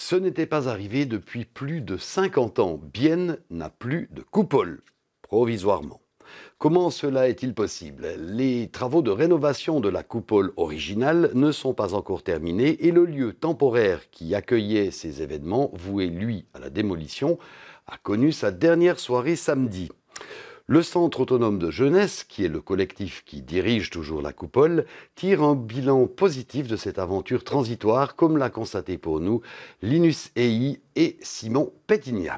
Ce n'était pas arrivé depuis plus de 50 ans. Bienne n'a plus de coupole, provisoirement. Comment cela est-il possible? Les travaux de rénovation de la coupole originale ne sont pas encore terminés et le lieu temporaire qui accueillait ces événements, voué lui à la démolition, a connu sa dernière soirée samedi. Le Centre autonome de jeunesse, qui est le collectif qui dirige toujours la coupole, tire un bilan positif de cette aventure transitoire, comme l'a constaté pour nous Linus Ei et Simon Pétignat.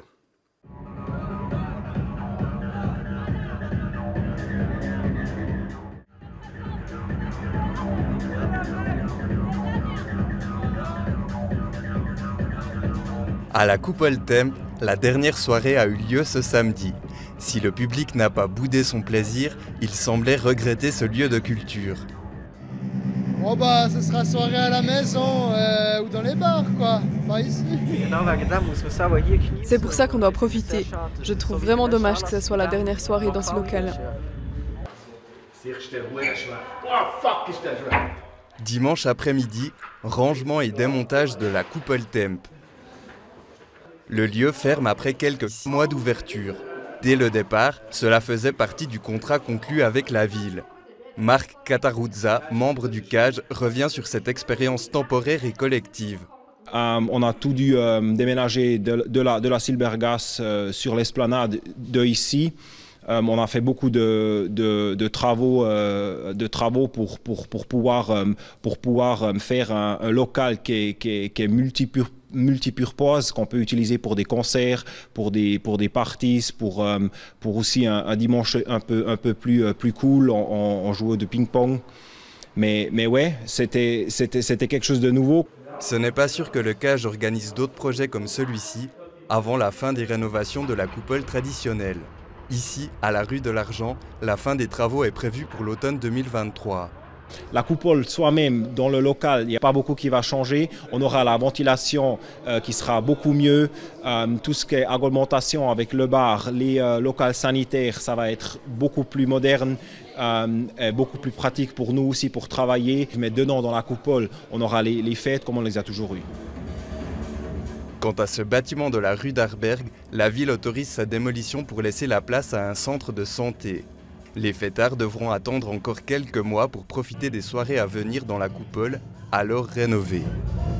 À la Coupole Temp, la dernière soirée a eu lieu ce samedi. Si le public n'a pas boudé son plaisir, il semblait regretter ce lieu de culture. Oh bah ce sera soirée à la maison ou dans les bars quoi, pas ici. C'est pour ça qu'on doit profiter. Je trouve vraiment dommage que ce soit la dernière soirée dans ce local. Dimanche après-midi, rangement et démontage de la Coupole Temp. Le lieu ferme après quelques mois d'ouverture. Dès le départ, cela faisait partie du contrat conclu avec la ville. Marc Cataruzza, membre du CAGE, revient sur cette expérience temporaire et collective. On a tout dû déménager de la Silbergasse sur l'esplanade de ici. On a fait beaucoup de travaux pour pouvoir faire un local qui est multipurpose, qu'on peut utiliser pour des concerts, pour des parties, pour aussi un dimanche un peu plus cool, on jouait de ping-pong. Mais ouais, c'était quelque chose de nouveau. Ce n'est pas sûr que le CAGE organise d'autres projets comme celui-ci avant la fin des rénovations de la coupole traditionnelle. Ici, à la rue de l'Argent, la fin des travaux est prévue pour l'automne 2023. La coupole soi-même, dans le local, il n'y a pas beaucoup qui va changer. On aura la ventilation qui sera beaucoup mieux. Tout ce qui est augmentation avec le bar, les locaux sanitaires, ça va être beaucoup plus moderne, et beaucoup plus pratique pour nous aussi pour travailler. Mais dedans, dans la coupole, on aura les fêtes comme on les a toujours eues. Quant à ce bâtiment de la rue d'Arberg, la ville autorise sa démolition pour laisser la place à un centre de santé. Les fêtards devront attendre encore quelques mois pour profiter des soirées à venir dans la coupole, alors rénovée.